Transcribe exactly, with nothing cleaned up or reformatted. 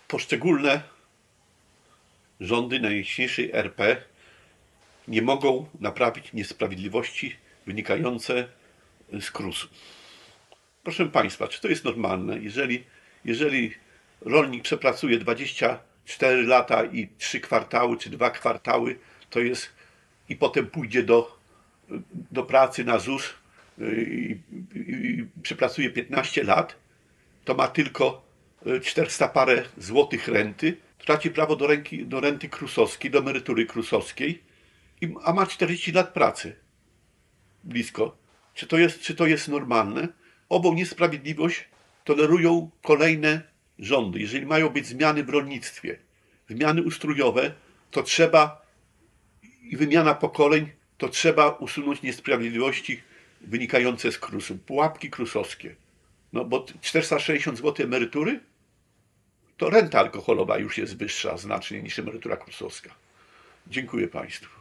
poszczególne rządy najjaśniejszej R P nie mogą naprawić niesprawiedliwości wynikające z krusu. Proszę Państwa, czy to jest normalne? Jeżeli, jeżeli rolnik przepracuje dwadzieścia cztery lata i trzy kwartały, czy dwa kwartały, to jest i potem pójdzie do, do pracy na ZUS i, i, i przepracuje piętnaście lat, to ma tylko czterysta parę złotych renty, traci prawo do, ręki, do renty krusowskiej, do emerytury krusowskiej, a ma czterdzieści lat pracy. Blisko. Czy to jest, czy to jest normalne? Ową niesprawiedliwość tolerują kolejne rządy. Jeżeli mają być zmiany w rolnictwie, zmiany ustrojowe, to trzeba i wymiana pokoleń, to trzeba usunąć niesprawiedliwości wynikające z krusu. Pułapki krusowskie. No bo czterysta sześćdziesiąt złotych emerytury, to renta alkoholowa już jest wyższa znacznie niż emerytura krusowska. Dziękuję Państwu.